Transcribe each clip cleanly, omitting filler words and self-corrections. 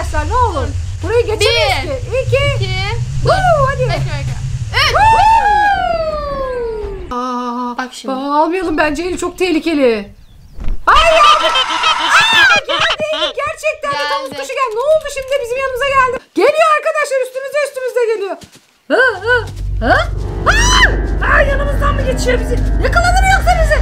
arkadaşlar ne olur. Burayı geçemeyiz ki. 2. Hadi. Bak şimdi. Almayalım bence, Eylül çok tehlikeli. Hayır. Geldi. Gerçekten de tavus kuşu geldi. Ne oldu şimdi, bizim yanımıza geldi. Geliyor arkadaşlar, üstümüze geliyor. Yanımızdan mı geçiyor bizi? Yakaladı mı yoksa bizi?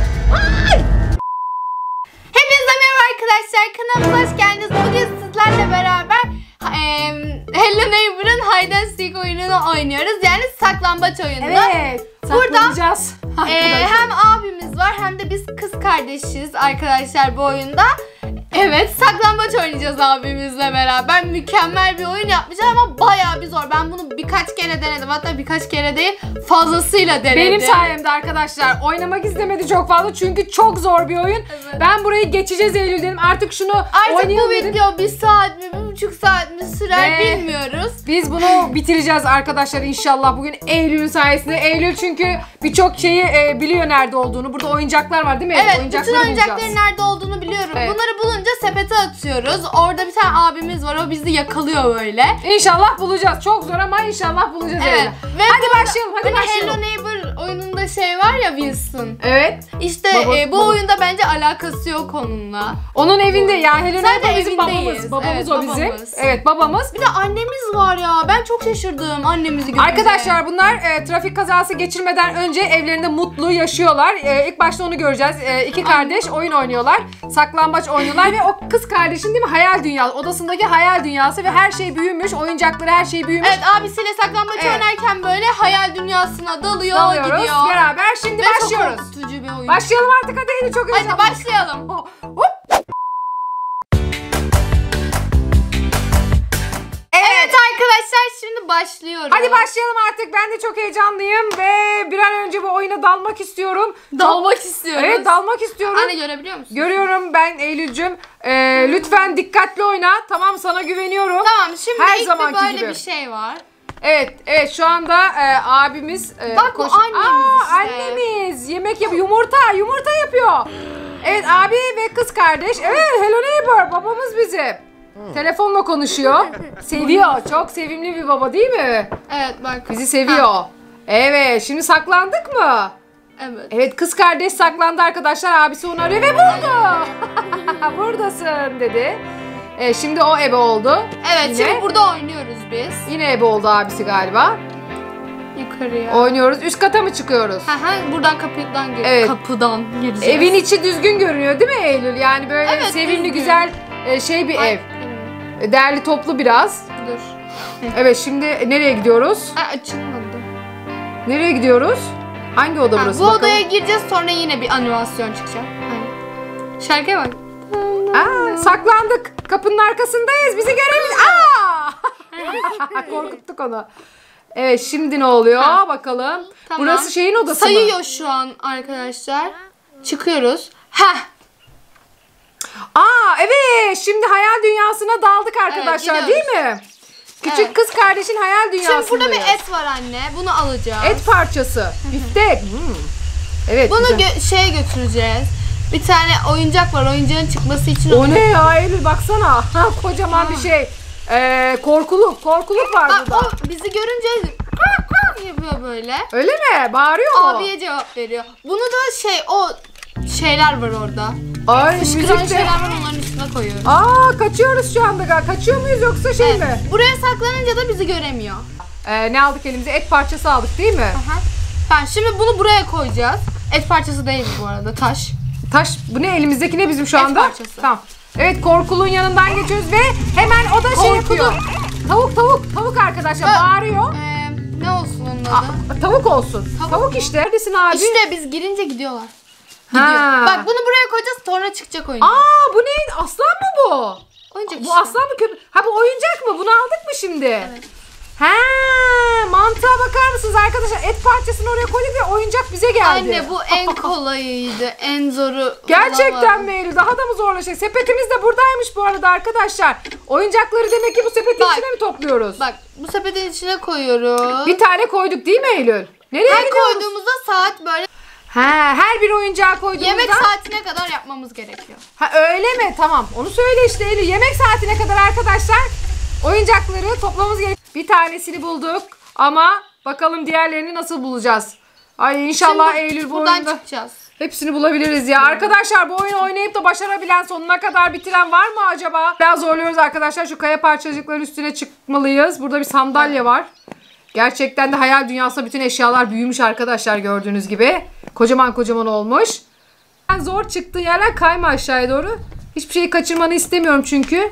Hepinize merhaba arkadaşlar, kanalımıza hoş geldiniz. Bugün sizlerle beraber Hello Neighbor'ın Hide and Seek oyununu oynuyoruz. Yani saklambaç oyunu. Evet. Saklanacağız. Hem abimiz var hem de biz kız kardeşiz arkadaşlar bu oyunda. Evet, saklambaç oynayacağız abimizle beraber. Mükemmel bir oyun yapmışlar ama bayağı bir zor. Ben bunu birkaç kere denedim. Hatta birkaç kere değil, fazlasıyla denedim. Benim sayemde arkadaşlar. Oynamak istemedi çok fazla çünkü çok zor bir oyun. Evet. Ben burayı geçeceğiz Eylül dedim. Artık oynayalım bu video 1 saat mi, 1,5 saat mi sürer bilmiyoruz. Biz bunu bitireceğiz arkadaşlar inşallah bugün Eylül'ün sayesinde. Eylül çünkü birçok şeyi biliyor nerede olduğunu. Burada oyuncaklar var değil mi? Evet, bütün oyuncakların nerede olduğunu biliyorum. Evet. Bunları bulunca sepete atıyoruz. Orada bir tane abimiz var, o bizi yakalıyor böyle. İnşallah bulacağız. Çok zor ama inşallah bulacağız. Evet. Ve hadi başlayalım. Hadi başlayalım. Hello Neighbor oyununda şey var ya, Wilson. Evet. İşte bu oyunda bence alakası yok onunla. Onun evinde ya, Hello Neighbor bizim babamız. Babamız evet, o bizim. Evet, babamız. Bir de annemiz var ya. Ben çok şaşırdım annemizi görünce. Arkadaşlar bunlar trafik kazası geçirmeden önce evlerinde mutlu yaşıyorlar. İlk başta onu göreceğiz. İki kardeş oyun oynuyorlar. Saklambaç oynuyorlar ve o kız kardeşin değil mi, hayal dünyası. Odasındaki hayal dünyası ve her şey büyümüş. Oyuncakları, her şey büyümüş. Evet, abisiyle saklambaç oynarken böyle hayal dünyasına dalıyoruz gidiyor. Beraber şimdi ve başlıyoruz. Çok korkutucu bir oyun. Başlayalım artık, hadi çok heyecanlı. Hadi başlayalım. Hop. Evet arkadaşlar, şimdi başlıyoruz. Hadi başlayalım artık. Ben de çok heyecanlıyım ve bir an önce bu oyuna dalmak istiyorum. Dalmak istiyoruz. Evet, dalmak istiyorum. Anne, görebiliyor musun? Görüyorum ben Eylül'cüm. Lütfen dikkatli oyna. Tamam, sana güveniyorum. Tamam, şimdi her ilk zamanki böyle gibi bir şey var. Evet şu anda abimiz bak bu annemiz işte. Annemiz yemek yapıyor, yumurta yapıyor. Evet, abi ve kız kardeş. Evet, Hello Neighbor babamız bizi. Telefonla konuşuyor. Seviyor. Çok sevimli bir baba değil mi? Evet, bak. Bizi seviyor. Evet, şimdi saklandık mı? Evet. Evet, kız kardeş saklandı arkadaşlar. Abisi onu arıyor ve buldu. Buradasın dedi. Şimdi o ebe oldu. Evet, yine. Şimdi burada oynuyoruz biz. Yine ebe oldu abisi galiba. Yukarıya. Oynuyoruz. Üst kata mı çıkıyoruz? Buradan kapıdan gireceğiz. Evet. Kapıdan gireceğiz. Evin içi düzgün görünüyor değil mi Eylül? Yani böyle evet, sevimli, düzgün. güzel bir ev. Değerli toplu biraz. Dur. Evet, şimdi nereye gidiyoruz? Açılmadı. Nereye gidiyoruz? Hangi oda burası? Bu odaya gireceğiz, sonra yine bir animasyon çıkacak. Şarkıya bak. Saklandık. Kapının arkasındayız. Bizi görebilir. Korkuttuk onu. Evet, şimdi ne oluyor? Bakalım. Tamam. Burası şeyin odası mı? Sayıyor şu an arkadaşlar. Çıkıyoruz. Evet. Şimdi hayal dünyasına daldık arkadaşlar, Evet, değil mi? Küçük kız kardeşin hayal dünyasındayız. Şimdi burada bir et var anne. Bunu alacağız. Et parçası. Biftek. Evet. Bunu güzel. götüreceğiz. Bir tane oyuncak var. Oyuncağın çıkması için. O ne ya Eylül, baksana. Kocaman bir şey. Korkuluk var burada. O bizi görünce yapıyor böyle. Öyle mi? Bağırıyor mu? Abiye cevap veriyor. Bunu da şeyler var orada. Ay, Fışkıran şeyler var, onların üstüne koyuyoruz. Kaçıyoruz şu anda. Kaçıyor muyuz yoksa mi? Buraya saklanınca da bizi göremiyor. Ne aldık elimize? Et parçası aldık değil mi? Tamam, şimdi bunu buraya koyacağız. Et parçası değil bu arada, taş. Taş, bu ne, elimizdeki ne bizim şu anda? Et parçası. Tamam. Evet, korkuluğun yanından geçiyoruz ve hemen o da şey yapıyor. Tavuk arkadaşlar bağırıyor. Ne olsun onun adı? Tavuk olsun. Tavuk işte. Neredesin abi? İşte biz girince gidiyorlar. Gidiyor. Bak, bunu buraya koyacağız, sonra çıkacak oyuncak. Bu ne? Aslan mı bu? Oyuncak Bu işte. aslan mı, köpek? Bu oyuncak mı? Bunu aldık mı şimdi? Evet. Mantığa bakar mısınız arkadaşlar? Et parçasını oraya koyduk ve oyuncak bize geldi. Anne, bu en kolayıydı. En zoru. Gerçekten mi Eylül? Daha da mı zorlaşacak? Sepetimiz de buradaymış bu arada arkadaşlar. Oyuncakları demek ki bu sepetin içine mi topluyoruz? Bak, bu sepetin içine koyuyoruz. Bir tane koyduk değil mi Eylül? Nereye Her gidiyoruz? koyduğumuzda saat böyle. Her bir oyuncağı koyduğumuzda. Yemek saatine kadar yapmamız gerekiyor. Öyle mi? Tamam. Onu söyle işte Eylül. Yemek saatine kadar arkadaşlar Oyuncakları toplamamız gerekiyor. Bir tanesini bulduk ama bakalım diğerlerini nasıl bulacağız. Ay inşallah Şimdi Eylül bu buradan oyunda çıkacağız. hepsini bulabiliriz ya. Arkadaşlar bu oyunu oynayıp da başarabilen, sonuna kadar bitiren var mı acaba? Biraz zorluyoruz arkadaşlar. Şu kaya parçacıkların üstüne çıkmalıyız. Burada bir sandalye var. Gerçekten de hayal dünyasında bütün eşyalar büyümüş arkadaşlar, gördüğünüz gibi. Kocaman kocaman olmuş. Zor çıktığı yerler kayma aşağıya doğru. Hiçbir şeyi kaçırmanı istemiyorum çünkü.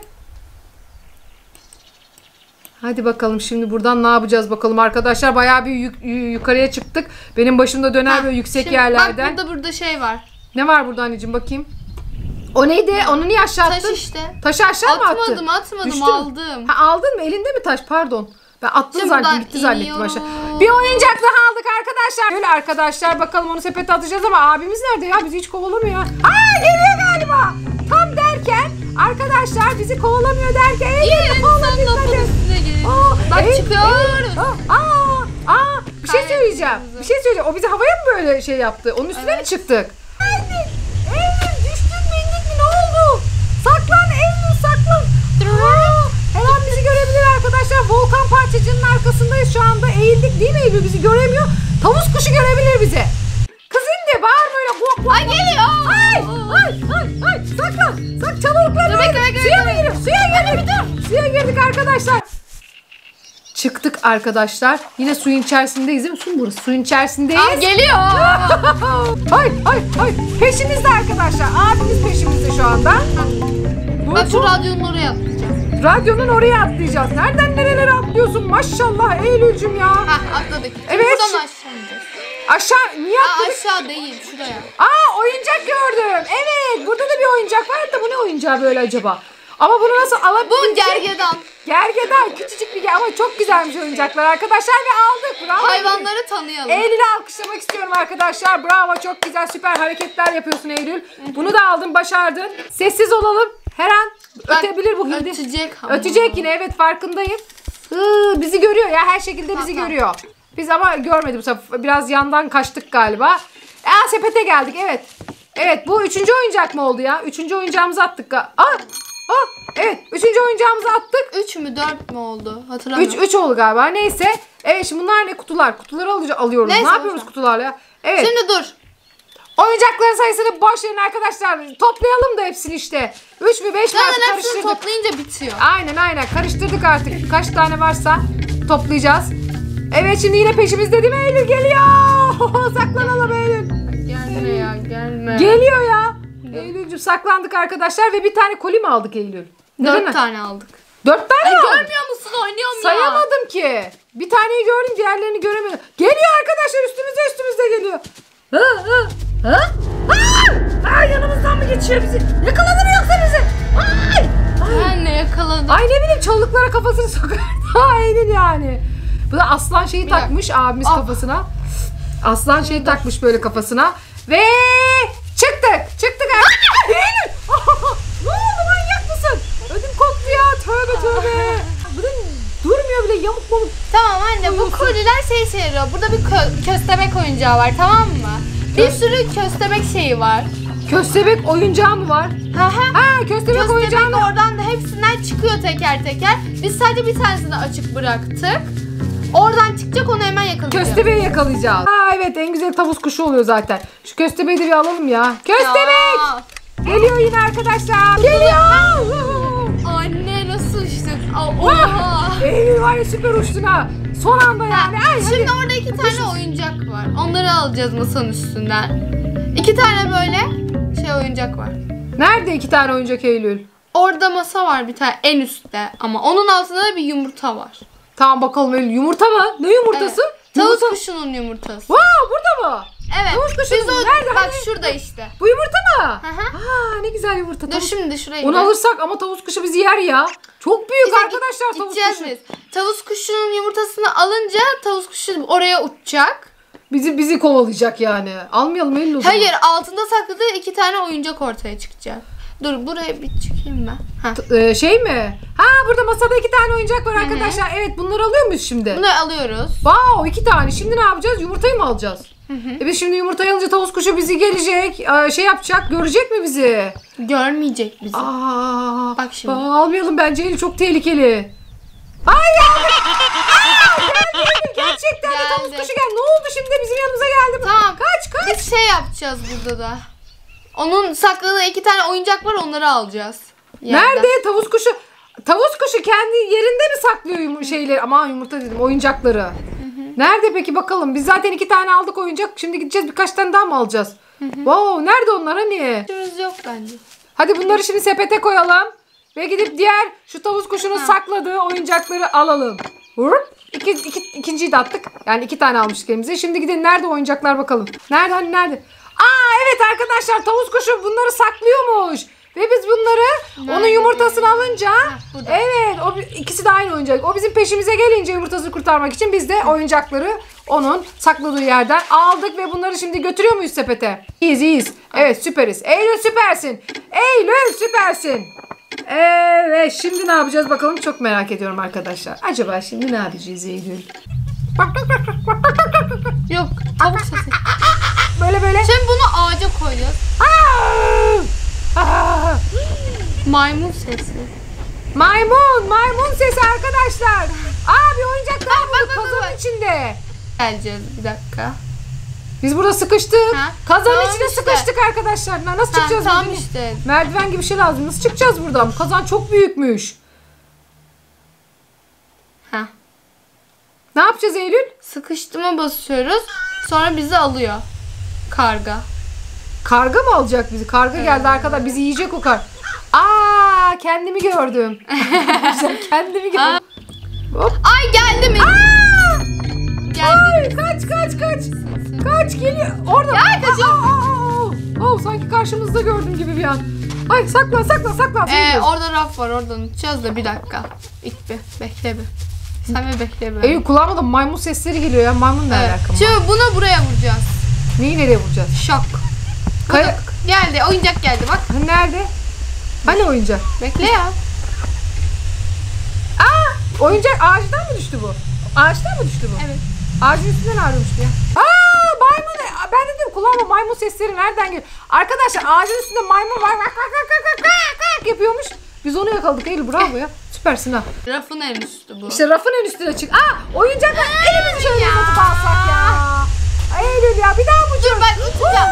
Hadi bakalım şimdi buradan ne yapacağız bakalım arkadaşlar. Bayağı bir yukarıya çıktık. Benim başımda döner böyle yüksek Şimdi yerlerden. bak burada şey var. Ne var burada anneciğim, bakayım. O neydi? Onu niye aşağı attın? Taş işte. Taşı aşağı mı attın? Atmadım Düştü mü? aldım. Ha, aldın mı? Elinde mi taş? Pardon. Ben attım Şimdi zannettim, buradan gitti zannettim iniyorum. aşağı. Bir oyuncak daha aldık arkadaşlar. Böyle arkadaşlar bakalım onu sepete atacağız ama abimiz nerede ya? Bizi hiç kovalamıyor. Aa, geliyor galiba. Tam derken arkadaşlar bizi kovalamıyor derken. İyi, sen lafın üstüne gelin. Bak çıkıyoruz. Bir şey söyleyeceğim. Bir şey söyleyeceğim. O bizi havaya mı böyle şey yaptı? Onun üstüne mi çıktık? Eylül düştün bindik mi? Ne oldu? Saklan Eylül, saklan. Her an bizi görebilir arkadaşlar. Volkan parçacığının arkasındayız şu anda. Eğildik değil mi Eylül? Bizi göremiyor. Tavus kuşu görebilir bizi. Kız indi, bağırma öyle. Ay geliyor. Ay. Saklan. Çalılıklarına. Suya mı giriyor? Suya girdik arkadaşlar. Çıktık arkadaşlar. Yine suyun içerisindeyiz değil mi? Su burası. Suyun içerisindeyiz. Aa, geliyor. Ay. Peşimizde arkadaşlar. Abimiz peşimizde şu anda. Bak şu radyonun oraya atlayacağım. Radyonun oraya atlayacağız. Nereden nerelere atlıyorsun? Maşallah Eylül'cüm ya. Atladık. Evet. Buradan aşağı ineceğiz. Niye atladık? Aşağı değil şuraya. Oyuncak gördüm. Evet, burada da bir oyuncak var da bu ne oyuncağı böyle acaba? Ama bunu nasıl alabileceğiz? Bu gergedan. Gergedan, küçücük bir ama çok güzelmiş oyuncaklar arkadaşlar ve aldık. Bravo. Hayvanları tanıyalım. Eylül'ü alkışlamak istiyorum arkadaşlar. Bravo, çok güzel, süper hareketler yapıyorsun Eylül. Bunu da aldın, başardın. Sessiz olalım. Her an ötebilir bu hindi. Ötecek ama. Ötecek yine, evet farkındayım. Bizi görüyor ya, her şekilde bizi görüyor. Biz ama görmedi bu sefer. Biraz yandan kaçtık galiba. Sepete geldik, evet. Evet, bu 3. oyuncak mı oldu ya? 3. oyuncağımızı attık. Evet, 3. oyuncağımızı attık. 3 mü 4 mü oldu? Hatırlamıyorum. 3 oldu galiba. Neyse. Evet, şimdi bunlar ne? Kutular. Kutuları alıyoruz. Neyse, ne yapıyoruz kutularla? Evet. Şimdi dur. Oyuncakların sayısını boş verin arkadaşlar. Toplayalım da hepsini işte. 3 mü 5 mi artık Zaten hepsini karıştırdık. toplayınca bitiyor. Aynen. Karıştırdık artık. Kaç tane varsa toplayacağız. Evet, şimdi yine peşimizde değil mi? Eylül geliyor. Saklanalım Eylül. Gelme ya gelme. Geliyor ya. Eylül'cüm saklandık arkadaşlar ve bir tane koli mi aldık Eylül? 4 tane aldık. 4 tane mi aldık? Görmüyor musun? Oynuyorum ya. Sayamadım ki. Bir taneyi gördüm, diğerlerini göremedim. Geliyor arkadaşlar, üstümüze geliyor. Yanımızdan mı geçiyor bizi? Yakaladı mı yoksa bizi? Ben ne yakaladım? Ay ne bileyim, çalılıklara kafasını sokar. Eylül yani. Bu da aslan şeyi takmış abimiz kafasına. Aslan şeyi takmış böyle kafasına. Ve çıktık. Eylül! Ne oldu, manyak mısın? Ödüm koptu ya, tövbe. Bunun durmuyor bile, yamuk. Tamam anne, bu koliler şey yarıyor. Burada bir köstebek oyuncağı var, tamam mı? Bir sürü köstebek şeyi var. Köstebek oyuncağı mı var? Köstebek oyuncağı mı? Oradan da hepsinden çıkıyor teker teker. Biz sadece bir tanesini açık bıraktık. Oradan çıkacak, onu hemen yakalayacağız. Köstebeği yakalayacağız. Evet, en güzel tavus kuşu oluyor zaten. Şu köstebeği de bir alalım ya. Köstebek! Ya. Geliyor yine arkadaşlar. Geliyor! Anne nasıl uçtuk? Oha! Eylül var ya, süper uçtun ha. Son anda yani. Şimdi orada 2 tane oyuncak var. Onları alacağız masanın üstünden. 2 tane böyle oyuncak var. Nerede 2 tane oyuncak Eylül? Orada masa var bir tane en üstte ama onun altında da bir yumurta var. Tamam bakalım Eylül. Yumurta mı? Ne yumurtası? Evet. Tavus kuşunun yumurtası. Burada mı? Evet. Tavus kuşunun Biz nerede? bak şurada işte. Bu yumurta mı? Hı. Ne güzel yumurta. Dur şimdi şuraya Onu alırsak ama tavus kuşu bizi yer ya. Çok büyük İşte arkadaşlar tavus gideceğiz kuşu. biz. Tavus kuşunun yumurtasını alınca tavus kuşu oraya uçacak. Bizi kovalayacak yani. Almayalım Eylül o zaman. Hayır, altında sakladığı 2 tane oyuncak ortaya çıkacak. Dur buraya bir çıkayım ben. Şey mi? Burada masada 2 tane oyuncak var arkadaşlar. Evet, bunları alıyor muyuz şimdi? Bunları alıyoruz. Wow, 2 tane. Şimdi ne yapacağız? Yumurtayı mı alacağız? Biz şimdi yumurtayı alınca tavus kuşu bizi gelecek. Şey yapacak. Görecek mi bizi? Görmeyecek bizi. Bak şimdi. almayalım bence Eylül, çok tehlikeli. Ay ya. Geldi. Gerçekten de tavus Geldi. kuşu geldi. Ne oldu şimdi bizim yanımıza geldi? Tamam. Kaç. Biz şey yapacağız burada da. Onun sakladığı 2 tane oyuncak var, onları alacağız. Yerden. Nerede tavus kuşu? Tavus kuşu kendi yerinde mi saklıyor şeyleri? Aman yumurta dedim, oyuncakları. Nerede peki bakalım? Biz zaten 2 tane aldık oyuncak. Şimdi gideceğiz, birkaç tane daha mı alacağız? Wow, nerede onlar hani? İşimiz yok bence. Hadi bunları şimdi sepete koyalım. Ve gidip diğer şu tavus kuşunun sakladığı oyuncakları alalım. Vurup ikinciyi de attık. Yani 2 tane almıştık elimize. Şimdi gidin, nerede oyuncaklar bakalım. Nerede hani nerede? Aa evet arkadaşlar, tavus kuşu bunları saklıyormuş. Ve biz bunları onun yumurtasını alınca evet ikisi de aynı oyuncak. O bizim peşimize gelince yumurtasını kurtarmak için biz de oyuncakları onun sakladığı yerden aldık ve bunları şimdi götürüyor muyuz sepete? İyiyiz. Evet süperiz. Eylül süpersin. Eylül süpersin. Evet şimdi ne yapacağız bakalım, çok merak ediyorum arkadaşlar. Acaba şimdi ne yapacağız Eylül? Yok, tavuk sesi. Böyle. Şimdi bunu ağaca koyacağız. Maymun sesi. Maymun sesi arkadaşlar. Aa bir oyuncak daha bulduk kazanın içinde. Geleceğiz bir dakika. Biz burada sıkıştık. Ha, Kazanın tamam içine işte. sıkıştık arkadaşlar. Nasıl çıkacağız? Tamam buradan? işte. Merdiven gibi bir şey lazım. Nasıl çıkacağız buradan? Bu kazan çok büyükmüş. Ha. Ne yapacağız Eylül? Sıkıştıma basıyoruz. Sonra bizi alıyor. Karga. Karga mı alacak bizi? Karga geldi arkadaşlar. Bizi yiyecek o kar. Aa kendimi gördüm. Kendimi gördüm. Hop. Ay geldi mi? Ay kaç. Kaç geliyor. Orada. Ya kaçıyor. Sanki karşımızda gördüm gibi bir an. Ay saklan. Orada raf var, oradan uçacağız da bir dakika. Bekle bir. Sen bir bekle bir. Eylül kulağıma da maymun sesleri geliyor ya. Maymun ne alaka? Şimdi bunu buraya vuracağız. Neyi nereye vuracağız? Şok. Geldi, oyuncak geldi bak. Nerede? Hani oyuncak? Bekle ya. Oyuncak ağaçtan mı düştü bu? Ağaçtan mı düştü bu? Evet. Ağacın üstünden ağrımıştı ya. Maymun. Ben de diyorum kulağıma maymun sesleri nereden geliyor? Arkadaşlar ağacın üstünde maymun var. Yapıyormuş. Biz onu yakaladık Eylül, bravo ya. Süpersin ha. Rafın en üstü bu. İşte rafın en üstüne çık. Oyuncaklar elimizi şöyle uzatıp alsak ya. Eylül ya bir daha mı uçuyoruz? Dur ben uçacağım.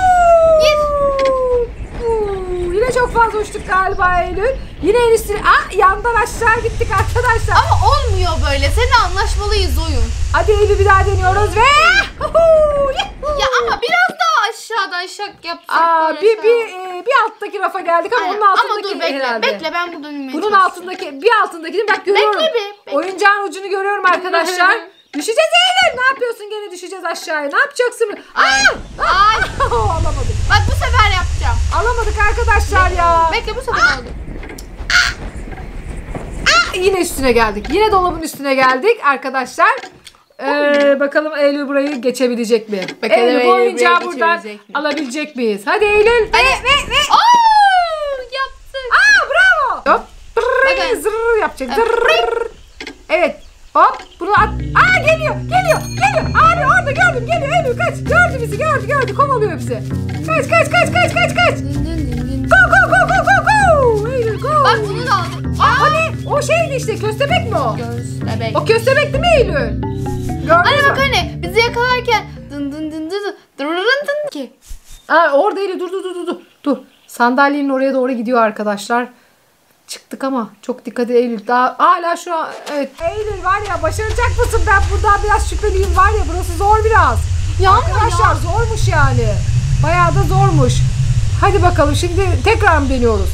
Yine çok fazla uçtuk galiba Eylül. Yine en üstüne. Yandan aşağı gittik arkadaşlar. Ama olmuyor böyle. Seninle anlaşmalıyız oyun. Hadi Eylül bir daha deniyoruz ve Ya ama biraz daha aşağıdan şak yapsak. bir alttaki rafa geldik ama onun altındaki ama dur bekle. herhalde. Bekle ben buradan inmeye Bunun çalışıyorum. altındaki bir altındakini bak görüyorum. Bekle. Oyuncağın ucunu görüyorum arkadaşlar. Düşeceğiz Eylül. Ne yapıyorsun, gene düşeceğiz aşağıya. Ne yapacaksın? Ay. Alamadık. Bak bu sefer yapacağım. Alamadık arkadaşlar ya. Bekle bu sefer oldu. Yine üstüne geldik. Yine dolabın üstüne geldik arkadaşlar. Bakalım Eylül burayı geçebilecek mi? Bakalım Eylül bu Eylül oyuncağı burayı buradan geçebilecek mi? alabilecek miyiz? Hadi Eylül. Ve. Yaptık. Bravo. Hop. Bakın. Zırr yapacak. Zırr. Evet. Hop. Bunu at. Geliyor. Abi orada gördüm. Geliyor Eylül kaç. Gördü bizi. Gördü. Kovalıyor bizi. Kaç. Go. Eylül go. Bak bunu da aldım. O ne? O şeydi işte. Köstebek mi o? Göstermek. O köstebek değil mi Eylül? Gördünüz Anne mü? bak anne bizi yakalarken dın ki. Orada Eylül dur. Sandalyenin oraya doğru gidiyor arkadaşlar. Çıktık ama çok dikkat et Eylül. Daha hala şu an evet. Eylül var ya, başaracak mısın? Ben buradan biraz şüpheliyim var ya, burası zor biraz. Ya arkadaşlar zormuş yani. Bayağı da zormuş. Hadi bakalım şimdi tekrar mı deniyoruz?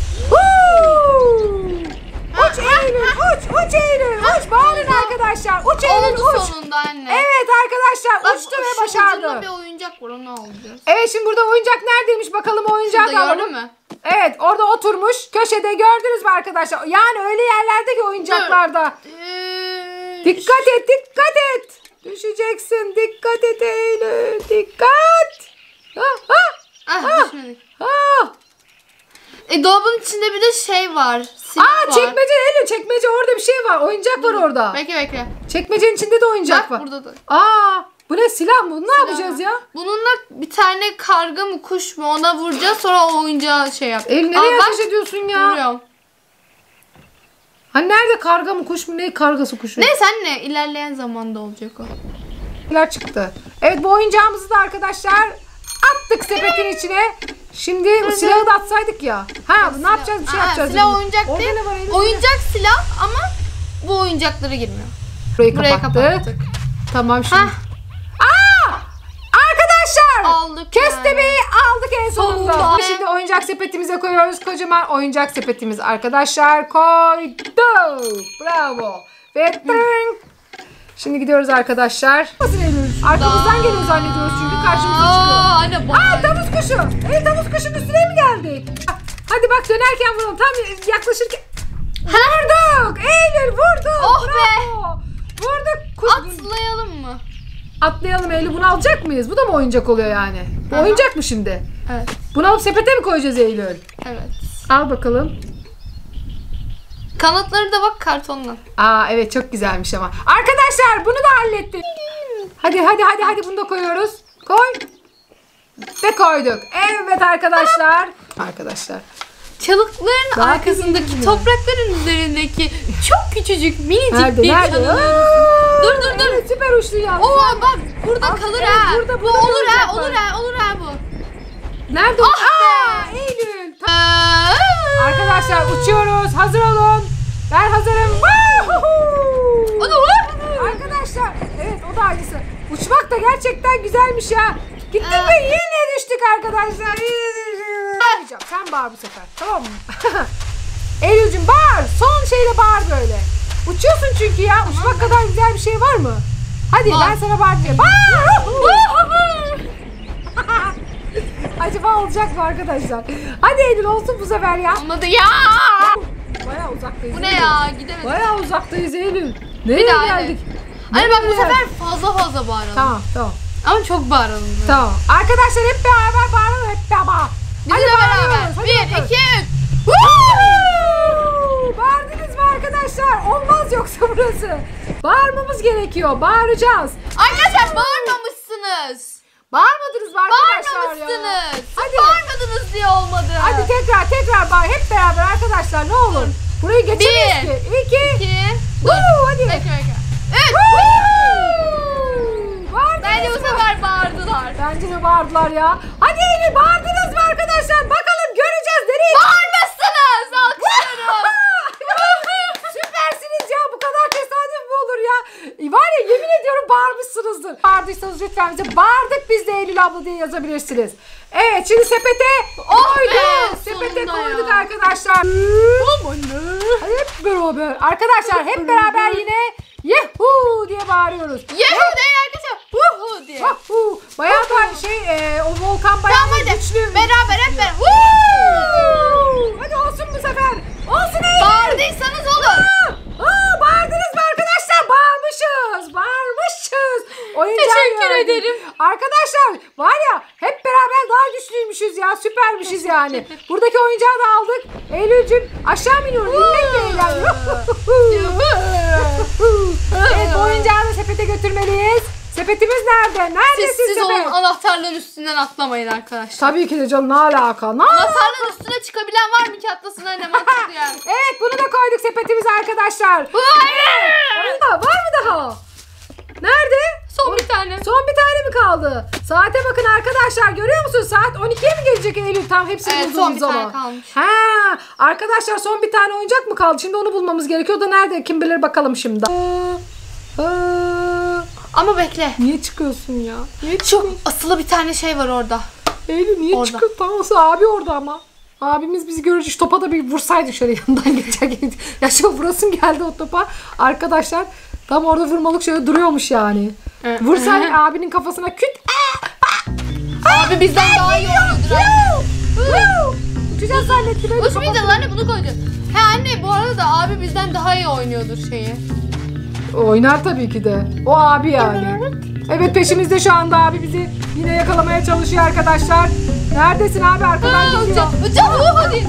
Uç Eylül, uç Eylül, uç. Bağırın arkadaşlar. Uç Eylül, Oldu uç. sonunda anne. Evet arkadaşlar Bak, uçtu ve şu başardı. ucunda bir oyuncak var, onu alacağız. Evet şimdi burada oyuncak neredeymiş bakalım, oyuncağı Şurada da gördün alalım. mü? Evet orada oturmuş köşede, gördünüz mü arkadaşlar? Yani öyle yerlerdeki oyuncaklarda. Dikkat et. Düşeceksin. Dikkat et Eylül. Dikkat. Düşmedik. Ah. Dolabın içinde bir de şey var. Silah var. Çekmece Eylül, çekmece, orada bir şey var. Oyuncak var orada. Bekle. Çekmecenin içinde de oyuncak var. Bak burada da. Bu ne, silah mı? Ne yapacağız ya? Bununla bir tane karga mı kuş mu ona vuracağız, sonra o oyuncağı şey yap. Eylül nereye bak, ateş ediyorsun ya? vuruyorum. Hani nerede karga mı kuş mu ne kargası kuşu? Neyse anne ilerleyen zamanda olacak o. Neler çıktı. Evet bu oyuncağımızı da arkadaşlar attık sepetin içine. Şimdi silahı da atsaydık ya. Ha ne yapacağız bir şey yapacağız. Silah oyuncak Orada değil. ne var elimizde? Oyuncak silah ama bu oyuncaklara girmiyor. Burayı Burayı kapattık. kapattık. Tamam şimdi. Hah. Arkadaşlar Aldık köstebeği aldık en sonunda. Sonunda. Şimdi oyuncak sepetimize koyuyoruz. Kocaman oyuncak sepetimiz arkadaşlar koyduk. Bravo. Ve tırng. Şimdi gidiyoruz arkadaşlar. Nasıl geliyoruz? Arkamızdan geliyor zannediyoruz çünkü karşımıza çıkıyor. Anne bak. Aa tavus kuşu. Tavus kuşun üstüne mi geldik? Hadi bak dönerken vuralım. Tam yaklaşırken. Vurduk. Eylül vurduk. Oh be. Bravo. Vurduk. Atlayalım mı? Atlayalım Eylül. Bunu alacak mıyız? Bu da mı oyuncak oluyor yani? Bu Aha. oyuncak mı şimdi? Evet. Bunu alıp sepete mi koyacağız Eylül? Evet. Al bakalım. Kanatları da bak kartonla. Aa evet çok güzelmiş ama. Arkadaşlar bunu da hallettik. Hadi bunu da koyuyoruz. Koy. Ve koyduk. Evet arkadaşlar. Arkadaşlar. Çalıkların Daha arkasındaki küçücük mü? toprakların üzerindeki çok küçücük minicik Nerede? bir Nerede? çalı. Aa, Dur. Evet, süper uçtu ya. Oo bak burada Bak, kalır evet, ha. burada Bu olur ha, kalacak olur bak. ha, olur ha bu. Nerede? Ah Aa, Eylül. Arkadaşlar uçuyoruz. Hazır olun. Ben hazırım. O da var. Arkadaşlar evet o da aynısı. Uçmak da gerçekten güzelmiş ya. Gittik ve yine düştük arkadaşlar. Bağırmayacağım. Sen bağır bu sefer. Tamam mı? Eylül'cüm bağır. Son şeyle bağır böyle. Uçuyorsun çünkü ya. Uçmak kadar güzel bir şey var mı? Hadi Var. ben sana bağıracağım. Bağır. Acaba olacak mı arkadaşlar? Hadi Eylül olsun bu sefer ya. Olmadı ya. Bayağı uzaktayız. Bu ne Eylül. ya? Gidemedim. Bayağı uzaktayız Eylül. Nereye daha geldik? Anne bak bu Nereye? sefer fazla bağıralım. Tamam. Ama çok bağıralım. böyle. Tamam. Arkadaşlar hep beraber bağıralım hep beraber. Biz de beraber. Hadi 1, bakalım. 2, 3. Bağırdınız mı arkadaşlar? Olmaz yoksa burası. Bağırmamız gerekiyor. Bağıracağız. Arkadaşlar bağırmamışsınız. Bağırmadınız mı arkadaşlar ya? Bağırmamışsınız. Hadi. Siz bağırmadınız diye olmadı. Hadi tekrar bağır. Hep beraber arkadaşlar ne olur. Burayı geçemeyiz ki. 2. 2. Hadi. Bekle. 3. Bağırdınız Bence bu mı? sefer bağırdılar. Bence de bağırdılar ya. Hadi Eylül bağırdınız mı arkadaşlar? Bakalım göreceğiz. Nereye? Bağırmışsınız. Alkışlıyorum. Süpersiniz ya. Bu kadar tesadüf mü olur ya? Var ya yemin ediyorum bağırmışsınızdır. Bağırdıysanız lütfen bize bağırdık biz de Eylül abla diye yazabilirsiniz. Evet şimdi sepete koyduk. Sepete sonunda koyduk ya. arkadaşlar. Hadi hep beraber. Arkadaşlar hep beraber yine Yehu diye bağırıyoruz. Yehu değil arkadaşlar. Huhu diye. Yehu. Bayağı da o volkan bayağı Tamam da hadi. güçlü. Beraber hep beraber. Hadi olsun bu sefer. Olsun Eylül. Bağırdıysanız olur. Bağırdınız mı arkadaşlar? Bağırmışız. Oyuncağı Teşekkür gördük. ederim. Arkadaşlar var ya hep beraber daha güçlüymüşüz ya. Süpermişiz yani. Buradaki oyuncağı da aldık. Eylül'cüm aşağı mı iniyoruz? İnmekle eğleniyor. Evet bu oyuncağı da sepete götürmeliyiz. Sepetimiz nerede? Neredesin Siz sepet? onun anahtarlığın üstünden atlamayın arkadaşlar. Tabii ki de canım ne alaka? Anahtarlığın üstüne çıkabilen var mı ki atlasın anne mantıklı yani. Evet bunu da koyduk sepetimize arkadaşlar. Hayır. Oyunda var mı daha? Nerede? Son bir tane. Son bir tane mi kaldı? Saate bakın arkadaşlar görüyor musunuz? Saat 12'ye mi gelecek Eylül? Tam hepsini Evet, bulduğumuz son bir zaman. tane kalmış. Ha, arkadaşlar son bir tane oyuncak mı kaldı? Şimdi onu bulmamız gerekiyor. O da nerede? Kim bilir bakalım şimdi. Ama bekle. Niye çıkıyorsun ya? Niye Çok çıkıyorsun? asılı bir tane şey var orada. Eylül niye Orada. çıkıyorsun? Tamam abi orada ama. Abimiz bizi görünce şu topa da bir vursaydı şöyle yanından geçerken. Ya şu vurasım geldi o topa. Arkadaşlar tam orada vurmalık şöyle duruyormuş yani. Vursaydık abinin kafasına küt. Abi bizden daha iyi oynuyordur. Uçacağız zannettim. öyle Uçmayacağız anne bunu koyacağız. He anne bu arada da abi bizden daha iyi oynuyordur şeyi. Oynar tabii ki de. O abi yani. Evet peşimizde şu anda abi bizi yine yakalamaya çalışıyor arkadaşlar. Neredesin abi arkadan geliyor. Uçacağız hadi.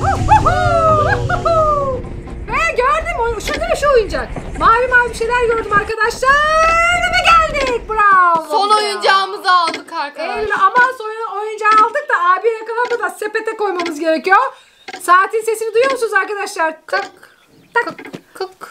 Ve gördüm şurada şu oyuncak. Mavi bir şeyler gördüm arkadaşlar. Ve geldik. Bravo. Son oyuncağımızı aldık arkadaşlar. Eylül ama son oyuncağı aldık da abi yakalamadan sepete koymamız gerekiyor. Saatin sesini duyuyor musunuz arkadaşlar? Tak tak. Kık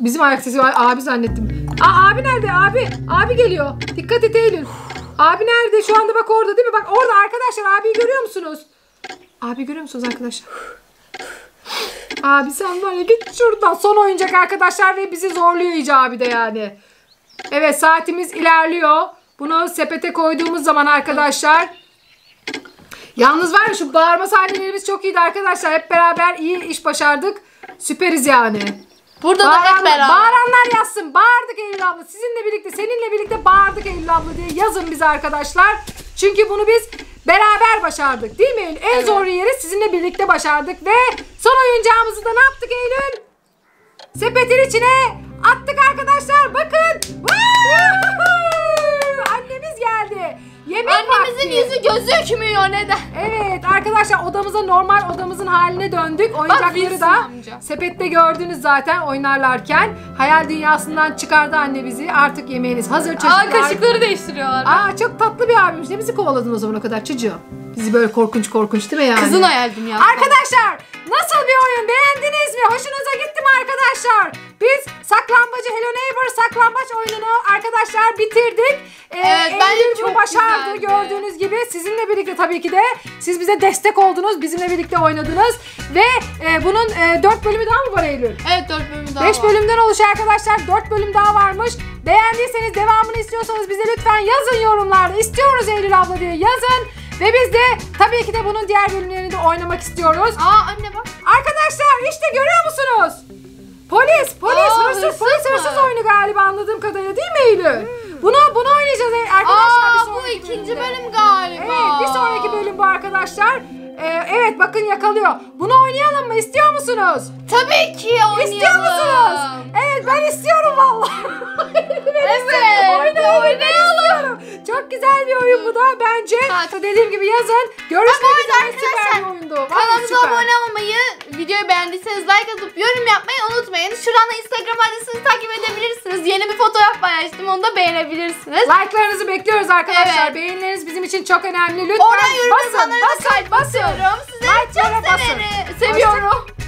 Bizim ayak sesi var. Abi zannettim. Abi nerede? Abi geliyor. Dikkat et Eylül. Abi nerede? Şu anda bak orada değil mi? Bak orada arkadaşlar. Abiyi görüyor musunuz? Abi görüyor musunuz arkadaşlar? Abi sen var ya, git şuradan. Son oyuncak arkadaşlar ve bizi zorluyor iyice abi de yani. Evet, saatimiz ilerliyor. Bunu sepete koyduğumuz zaman arkadaşlar. Yalnız var ya, şu bağırma sahnelerimiz çok iyiydi arkadaşlar. Hep beraber iyi iş başardık. Süperiz yani. Burada da hep beraber. Bağıranlar yazsın. Bağırdık Eylül abla. Sizinle birlikte, seninle birlikte bağırdık Eylül abla diye yazın bize arkadaşlar. Çünkü bunu biz beraber başardık değil mi Eylül? En zor yeri sizinle birlikte başardık ve son oyuncağımızı da ne yaptık Eylül? Sepetin içine attık arkadaşlar. Bakın. Annemiz geldi. Yemek Annemizin vakti. yüzü gözükmüyor neden? Evet arkadaşlar, odamıza, normal odamızın haline döndük. Oyuncakları da sepette gördünüz zaten oynarlarken. Hayal dünyasından çıkardı anne bizi. Artık yemeğiniz hazır çocuklar. Kaşıkları değiştiriyorlar. Çok tatlı bir abimiz. Ne bizi kovaladın o zamana kadar çocuğum? Bizi böyle korkunç değil mi yani? Kızın hayal dünyası. Arkadaşlar nasıl bir oyun, beğendiniz mi? Hoşunuza gitti mi arkadaşlar? Biz saklambaçı, Hello Neighbor saklambaç oyununu arkadaşlar bitirdik. Evet, bence çok başardı güzeldi. gördüğünüz gibi. Sizinle birlikte tabii ki de siz bize destek oldunuz. Bizimle birlikte oynadınız. Ve bunun 4 bölümü daha mı var Eylül? Evet, 4 bölümü daha 5 var. bölümden oluşuyor arkadaşlar. 4 bölüm daha varmış. Beğendiyseniz, devamını istiyorsanız bize lütfen yazın yorumlarda. İstiyoruz Eylül abla diye yazın. Ve biz de tabii ki de bunun diğer bölümlerini de oynamak istiyoruz. Anne bak. Arkadaşlar işte görüyor musunuz? Polis, hırsız oyunu galiba anladığım kadarıyla değil mi Eylül? Bunu oynayacağız arkadaşlar. Bu ikinci bölüm galiba. Evet, bir sonraki bölüm bu arkadaşlar. Evet bakın yakalıyor. Bunu oynayalım mı? İstiyor musunuz? Tabii ki oynayalım. İstiyor musunuz? Evet ben istiyorum vallahi. Oynayalım. Çok güzel bir oyun bu da bence. Dediğim gibi yazın. Görüşmek üzere, süper bir oyundu. Kanalımıza abone olmayı, videoyu beğendiyseniz like atıp yorum yapmayı unutmayın. Şuradan da Instagram adresini takip edebilirsiniz. Yeni bir fotoğraf paylaştım, onu da beğenebilirsiniz. Like'larınızı bekliyoruz arkadaşlar. Evet. Beğenileriniz bizim için çok önemli. Lütfen Oradan yorum yazanlara da basın. kalp basıyorum. Sizleri çok seviyorum.